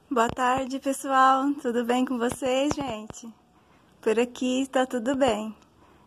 Boa tarde, pessoal. Tudo bem com vocês, gente? Por aqui está tudo bem.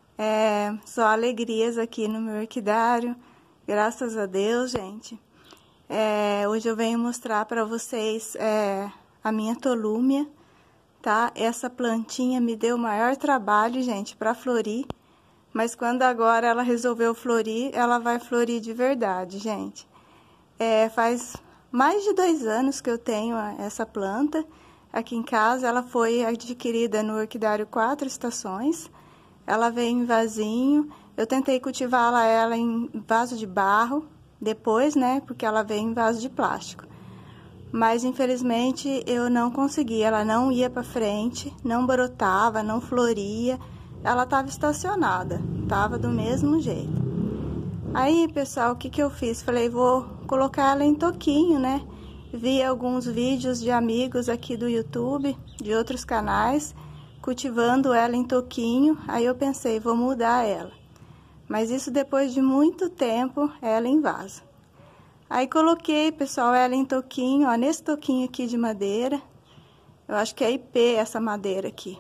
Só alegrias aqui no meu orquidário. Graças a Deus, gente. Hoje eu venho mostrar para vocês a minha tolúmia, tá? Essa plantinha me deu o maior trabalho, gente, para florir. Mas quando agora ela resolveu florir, ela vai florir de verdade, gente. Faz mais de 2 anos que eu tenho essa planta aqui em casa. Ela foi adquirida no orquidário 4 Estações. Ela veio em vasinho. Eu tentei cultivá-la em vaso de barro depois, né? Porque ela veio em vaso de plástico. Mas infelizmente eu não consegui. Ela não ia para frente, não brotava, não floria. Ela estava estacionada, estava do mesmo jeito. Aí, pessoal, o que eu fiz? Falei, vou colocar ela em toquinho, né? Vi alguns vídeos de amigos aqui do YouTube, de outros canais, cultivando ela em toquinho. Aí eu pensei, vou mudar ela. Mas isso depois de muito tempo, ela em vaso. Aí coloquei, pessoal, ela em toquinho, ó, nesse toquinho aqui de madeira. Eu acho que é IP essa madeira aqui.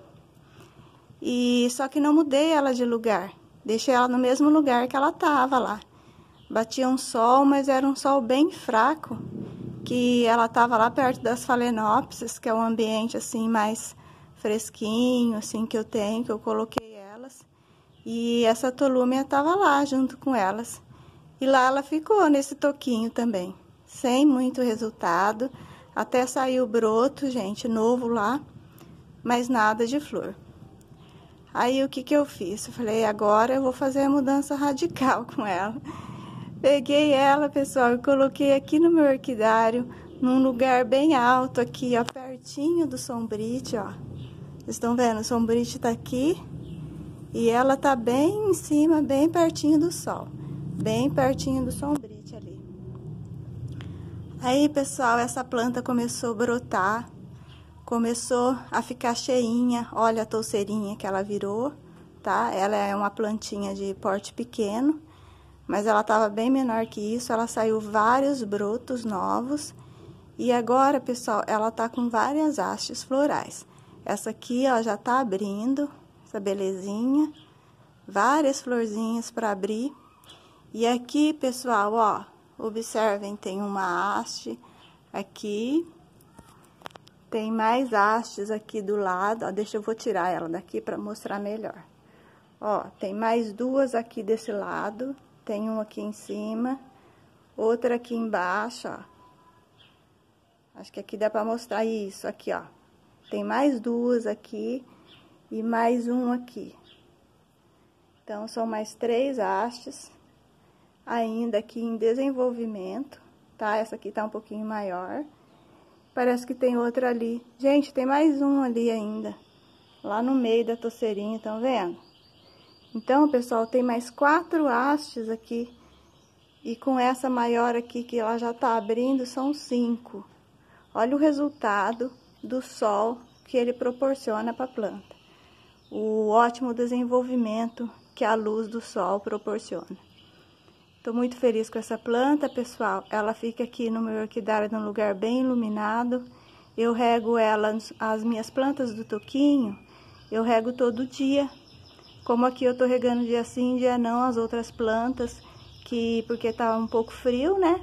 E só que não mudei ela de lugar. Deixei ela no mesmo lugar que ela tava lá. Batia um sol, mas era um sol bem fraco, que ela tava lá perto das phalaenopsis, que é um ambiente assim mais fresquinho, assim que eu tenho, que eu coloquei elas. E essa tolúmia tava lá junto com elas. E lá ela ficou nesse toquinho também, sem muito resultado. Até saiu broto, gente, novo lá, mas nada de flor. Aí o que eu fiz? Eu falei, agora eu vou fazer a mudança radical com ela. Peguei ela, pessoal, e coloquei aqui no meu orquidário, num lugar bem alto aqui, ó, pertinho do sombrite, ó. Vocês estão vendo? O sombrite tá aqui e ela tá bem em cima, bem pertinho do sol. Bem pertinho do sombrite ali. Aí, pessoal, essa planta começou a brotar. Começou a ficar cheinha, olha a touceirinha que ela virou, tá? Ela é uma plantinha de porte pequeno, mas ela estava bem menor que isso. Ela saiu vários brotos novos e agora, pessoal, ela tá com várias hastes florais. Essa aqui, ó, já tá abrindo, essa belezinha, várias florzinhas para abrir. E aqui, pessoal, ó, observem, tem uma haste aqui. Tem mais hastes aqui do lado, ó, eu vou tirar ela daqui para mostrar melhor. Ó, tem mais 2 aqui desse lado, tem uma aqui em cima, outra aqui embaixo, ó. Acho que aqui dá para mostrar isso, aqui, ó. Tem mais 2 aqui e mais um aqui. Então, são mais 3 hastes, ainda aqui em desenvolvimento, tá? Essa aqui tá um pouquinho maior. Parece que tem outra ali. Gente, tem mais um ali ainda. Lá no meio da touceirinha, estão vendo? Então, pessoal, tem mais 4 hastes aqui. E com essa maior aqui, que ela já tá abrindo, são 5. Olha o resultado do sol que ele proporciona para a planta. O ótimo desenvolvimento que a luz do sol proporciona. Tô muito feliz com essa planta, pessoal. Ela fica aqui no meu orquidário num lugar bem iluminado. Eu rego ela, as minhas plantas do toquinho, eu rego todo dia. Como aqui eu tô regando dia sim, dia não, as outras plantas, porque tá um pouco frio, né?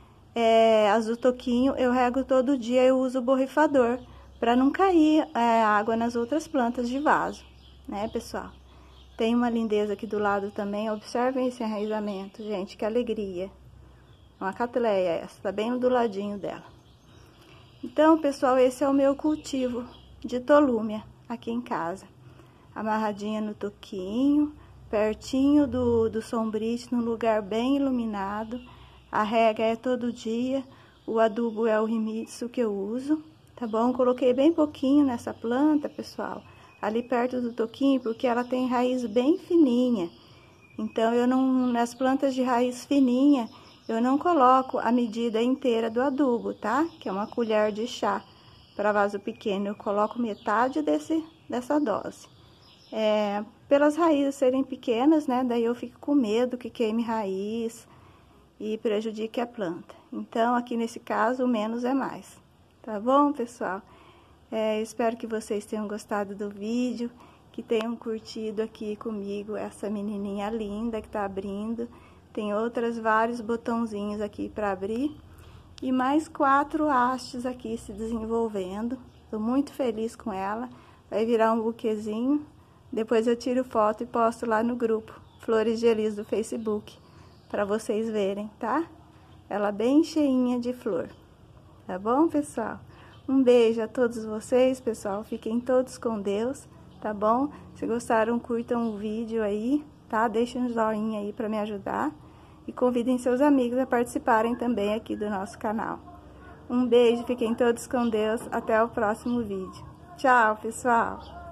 As do toquinho eu rego todo dia, eu uso o borrifador, para não cair água nas outras plantas de vaso, né, pessoal? Tem uma lindeza aqui do lado também. Observem esse enraizamento, gente, que alegria. Uma catleia essa, tá bem do ladinho dela. Então, pessoal, esse é o meu cultivo de tolúmia aqui em casa. Amarradinha no toquinho, pertinho do sombrite, num lugar bem iluminado. A rega é todo dia, o adubo é o Rimitsu que eu uso, tá bom? Coloquei bem pouquinho nessa planta, pessoal, ali perto do toquinho, porque ela tem raiz bem fininha. Então, nas plantas de raiz fininha, eu não coloco a medida inteira do adubo, tá? Que é uma colher de chá para vaso pequeno. Eu coloco metade dessa dose. Pelas raízes serem pequenas, né? Daí eu fico com medo que queime raiz e prejudique a planta. Então, aqui nesse caso, o menos é mais. Tá bom, pessoal? Espero que vocês tenham gostado do vídeo, que tenham curtido aqui comigo essa menininha linda que tá abrindo. Tem vários botãozinhos aqui para abrir. E mais 4 hastes aqui se desenvolvendo. Tô muito feliz com ela. Vai virar um buquezinho. Depois eu tiro foto e posto lá no grupo Flores de Elis do Facebook, para vocês verem, tá? Ela bem cheinha de flor. Tá bom, pessoal? Um beijo a todos vocês, pessoal. Fiquem todos com Deus, tá bom? Se gostaram, curtam o vídeo aí, tá? Deixem um joinha aí para me ajudar. E convidem seus amigos a participarem também aqui do nosso canal. Um beijo, fiquem todos com Deus. Até o próximo vídeo. Tchau, pessoal!